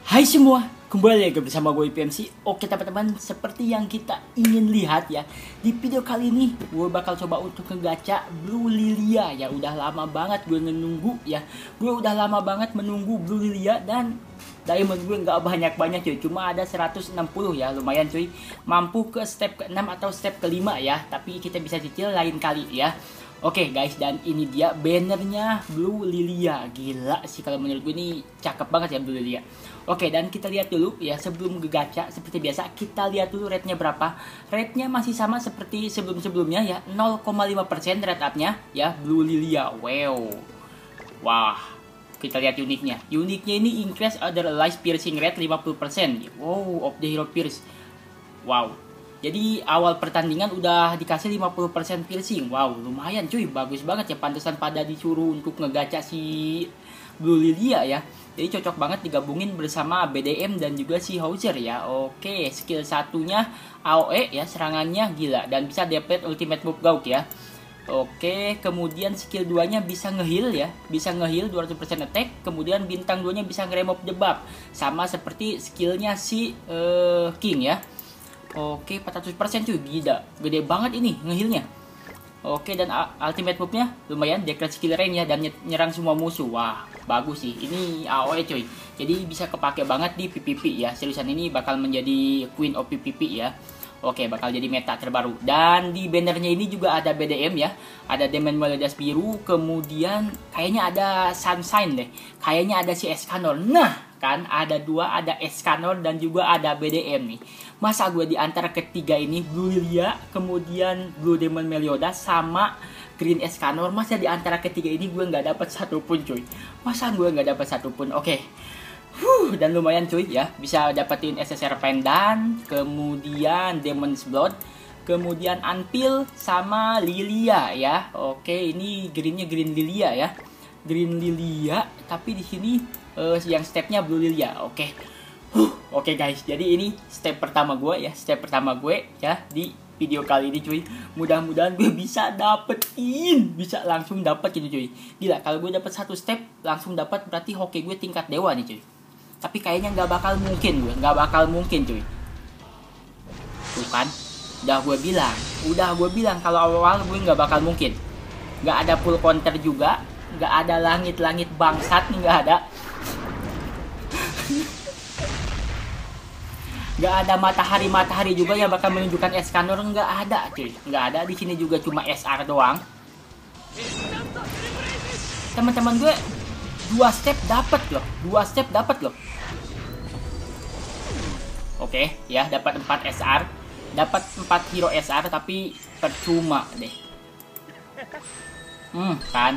Hai semua, kembali lagi bersama gue PMC. Oke teman-teman, seperti yang kita ingin lihat ya, di video kali ini gue bakal coba untuk ngegacha Blue Lilia. Ya udah lama banget gue menunggu ya. Gue udah lama banget menunggu Blue Lilia dan diamond gue nggak banyak-banyak cuy. Cuma ada 160 ya, lumayan cuy. Mampu ke step ke-6 atau step ke-5 ya. Tapi kita bisa cicil lain kali ya. Oke guys, dan ini dia bannernya Blue Lilia. Gila sih kalau menurut gue ini cakep banget ya Blue Lilia. Oke, dan kita lihat dulu ya sebelum ngegacha. Seperti biasa kita lihat dulu rate-nya berapa. Rate-nya masih sama seperti sebelum-sebelumnya ya, 0,5% rate up-nya ya Blue Lilia. Wow. Wah, kita lihat uniknya. Uniknya ini increase other allies piercing rate 50%. Wow, of the hero pierce. Wow. Jadi awal pertandingan udah dikasih 50% piercing. Wow, lumayan cuy, bagus banget ya. Pantesan pada disuruh untuk ngegacha si Blue Lilia ya. Jadi cocok banget digabungin bersama BDM dan juga si Hauser ya. Oke, skill satunya AOE ya, serangannya gila. Dan bisa deplet ultimate move Gauk ya. Oke, kemudian skill 2-nya bisa nge-heal ya. Bisa nge-heal 200% attack. Kemudian bintang 2-nya bisa nge-remove the buff. Sama seperti skillnya si King ya. Oke, 400% cuy, gila. Gede banget ini nge-healnya. Oke, dan ultimate move-nya lumayan, declare skill range ya, dan nyerang semua musuh. Wah, bagus sih. Ini AOE cuy. Jadi bisa kepake banget di PvP ya. Seriusan ini bakal menjadi Queen of PvP ya. Oke, bakal jadi meta terbaru. Dan di bannernya ini juga ada BDM ya. Ada Demon Melodious biru, kemudian kayaknya ada Sunshine deh. Kayaknya ada si Escanor. Nah, kan ada dua, ada Escanor dan juga ada BDM nih. Masa gue di antara ketiga ini, Blue Lilia, kemudian Blue Demon Meliodas sama Green Escanor, masa di antara ketiga ini gue nggak dapat satupun cuy. Masa gue nggak dapat satupun. Oke. Dan lumayan cuy ya, bisa dapetin SSR Pendant, kemudian Demon's Blood, kemudian Unpeel sama Lilia ya. Oke, ini greennya Green Lilia ya. Green Lilia, tapi di sini yang stepnya Blue Lilia. Oke. Oke guys, jadi ini step pertama gue ya, step pertama gue ya di video kali ini cuy. Mudah-mudahan gue bisa dapetin, bisa langsung dapet gitu cuy. Gila, kalau gue dapet satu step langsung dapat, berarti hoki gue tingkat dewa nih cuy. Tapi kayaknya nggak bakal mungkin gue, nggak bakal mungkin cuy. Tuh kan, udah gue bilang kalau awal-awal gue nggak bakal mungkin. Nggak ada full counter juga, nggak ada langit-langit bangsat nih, nggak ada. Nggak ada matahari juga yang bakal menunjukkan Escanor, nggak ada cuy, nggak ada. Di sini juga cuma SR doang. Teman-teman gue 2 step dapat loh. Oke ya, dapat 4 SR, dapat 4 hero SR, tapi percuma deh. Kan.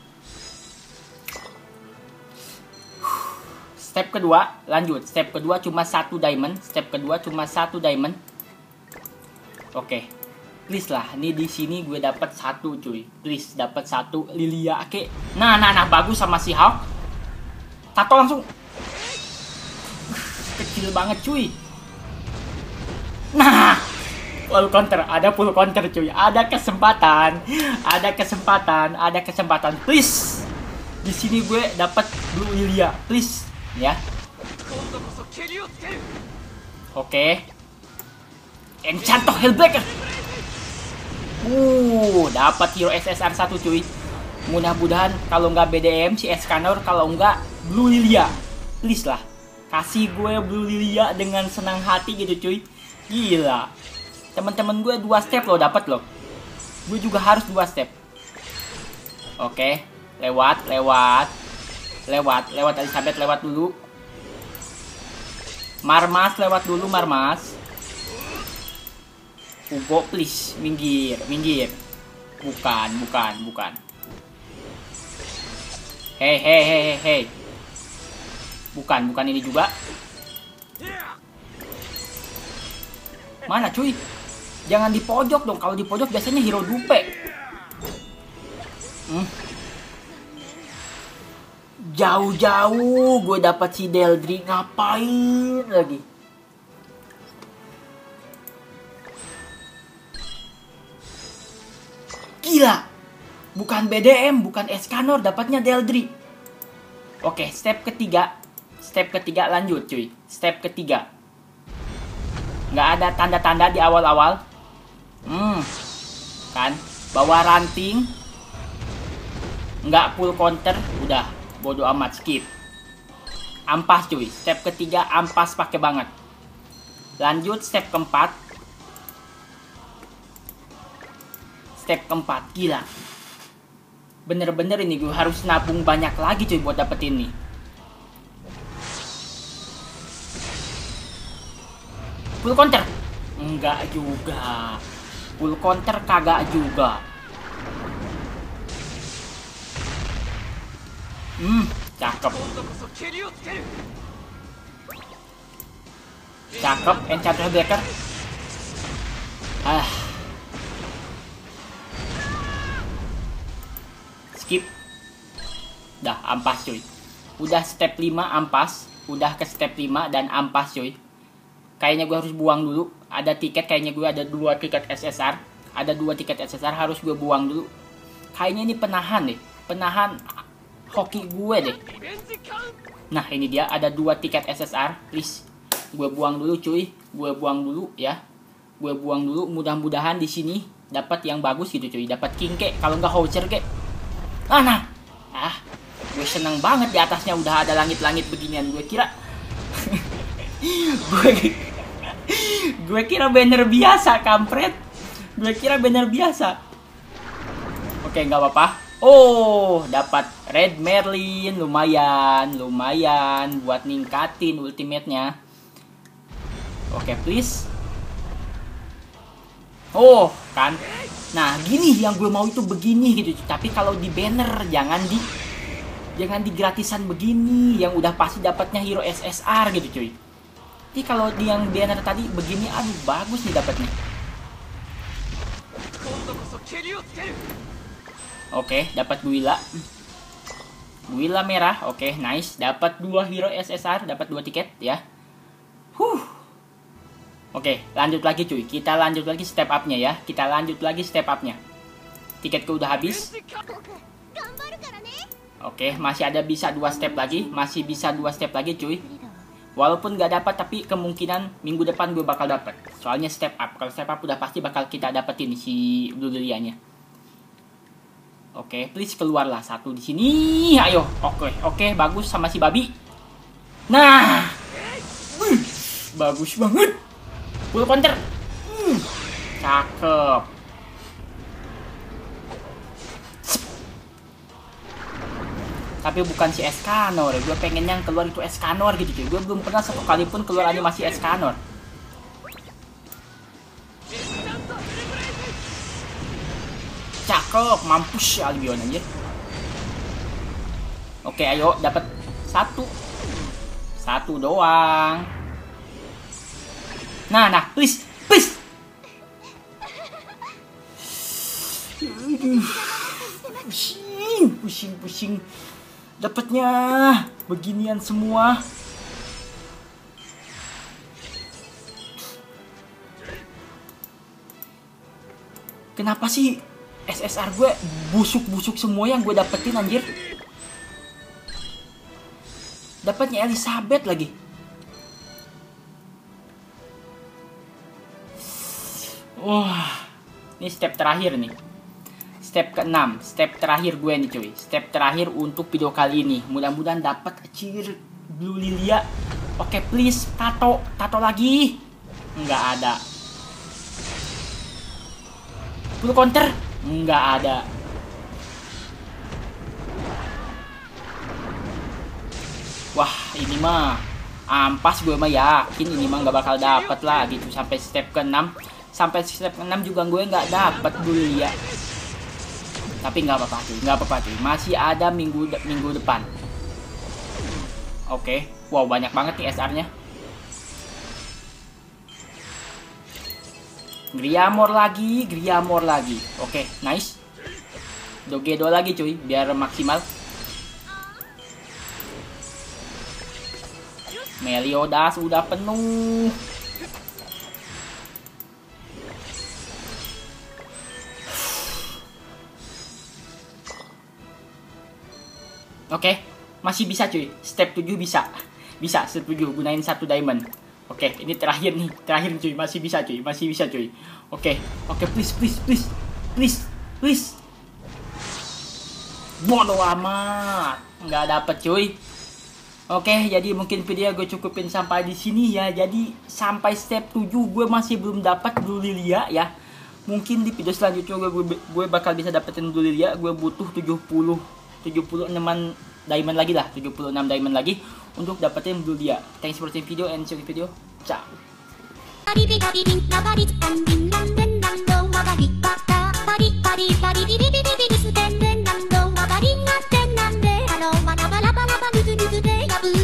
Step kedua, lanjut. Step kedua cuma 1 diamond. Oke. Please lah, ini di sini gue dapat 1 cuy. Please dapat 1 Lilia Ake. Nah, bagus sama si Hulk. Tato langsung. Kecil banget cuy. Nah, full counter, ada full counter cuy. Ada kesempatan. Please. Di sini gue dapat Blue Lilia, please ya. Oke. Enchanto Hellbreaker. Dapat hero SSR 1 cuy. Mudah-mudahan kalau nggak BDM si Escanor, kalau nggak Blue Lilia. Please lah. Kasih gue Blue Lilia dengan senang hati gitu cuy. Gila. Teman-teman gue 2 step loh dapat loh. Gue juga harus 2 step. Oke, lewat Elizabeth, lewat dulu. Marmas lewat dulu, Marmas. Hugo please, minggir. Bukan. Hei. Bukan ini juga. Mana cuy? Jangan di pojok dong. Kalau di pojok biasanya hero dupe. Jauh-jauh gue dapat si Deldri, ngapain lagi? Gila. Bukan BDM, bukan Escanor, dapatnya Deldri. Oke, step ketiga. Step ketiga lanjut cuy. Step ketiga. Nggak ada tanda-tanda di awal-awal. Kan. Bawa ranting. Nggak full counter. Udah. Bodo amat. Skip. Ampas cuy. Step ketiga ampas pakai banget. Lanjut step keempat. Step keempat. Gila. Bener-bener ini gue harus nabung banyak lagi cuy buat dapetin ini. Full counter? Enggak juga. Full counter kagak juga. Cakep. Cakep, Enchantress Breaker. Skip. Dah, ampas cuy. Udah step 5 ampas. Udah ke step 5 dan ampas cuy. Kayaknya gue harus buang dulu. Ada tiket, kayaknya gue ada 2 tiket SSR. Ada 2 tiket SSR, harus gue buang dulu. Kayaknya ini penahan deh. Penahan hoki gue deh. Nah ini dia, ada 2 tiket SSR. Please, gue buang dulu cuy. Gue buang dulu ya. Gue buang dulu. Mudah-mudahan di sini dapat yang bagus gitu cuy. Dapat king kek, kalau nggak voucher kek. Gue seneng banget di atasnya udah ada langit-langit beginian. Gue kira gue kira banner biasa, kampret. Gue kira banner biasa. Oke, nggak apa-apa. Oh, dapat Red Merlin, lumayan buat ningkatin ultimate-nya. Oke, please. Oh, kan. Nah, gini yang gue mau itu begini gitu. Tapi kalau di banner jangan di gratisan begini yang udah pasti dapatnya hero SSR gitu cuy. Tapi kalau di yang banner tadi begini, aduh bagus nih dapatnya. Oke, dapat Buila merah. Oke, nice. Dapat 2 hero SSR, dapat 2 tiket ya. Oke, lanjut lagi cuy. Kita lanjut lagi step up-nya ya. Kita lanjut lagi step up-nya. Tiketku udah habis. Oke, masih ada bisa 2 step lagi. Masih bisa 2 step lagi cuy. Walaupun gak dapat, tapi kemungkinan minggu depan gue bakal dapat. Soalnya step up. Kalau step up udah pasti bakal kita dapetin si Blue Lilia-nya. Oke, please keluarlah 1 di sini. Ayo. Oke, bagus sama si babi. Nah. Bagus banget. Full counter. Cakep. Tapi bukan si Escanor. Gue pengen yang keluar itu Escanor gitu cuy. Gue belum pernah satu kali pun keluar animasi Escanor. Cakep, mampus ya Albion anjir. Oke, ayo dapat 1 doang. Nah, please. Pusing. Dapatnya beginian semua. Kenapa sih SSR gue busuk semua yang gue dapetin anjir? Dapatnya Elizabeth lagi. Wah, ini step terakhir nih. Step ke-6, step terakhir gue nih cuy. Step terakhir untuk video kali ini. Mudah-mudahan dapat cheer Blue Lilia. Oke, please, tato lagi. Nggak ada. Full counter? Nggak ada. Wah, ini mah ampas gue mah yakin ini mah nggak bakal dapet lah gitu sampai step ke-6. Sampai step ke-6 juga gue nggak dapet Blue Lilia. Tapi nggak apa-apa cuy. Masih ada minggu depan. Oke. Wow, banyak banget nih SR-nya. Griamor lagi. Oke, nice. Dogedo lagi cuy, biar maksimal. Meliodas udah penuh. Oke, masih bisa cuy. Step 7 bisa. Bisa, setuju, gunain 1 diamond. Oke, ini terakhir nih, terakhir cuy, masih bisa cuy. Oke, please. Bodoh amat, nggak dapet cuy. Oke, jadi mungkin video gue cukupin sampai di sini ya. Jadi sampai step 7 gue masih belum dapat Blue Lilia ya. Mungkin di video selanjutnya gue bakal bisa dapetin Blue Lilia. Gue butuh 76 diamond lagi lah, 76 diamond lagi untuk dapetin Blue Lilia. Thanks for watching video and see you video. Ciao. Parit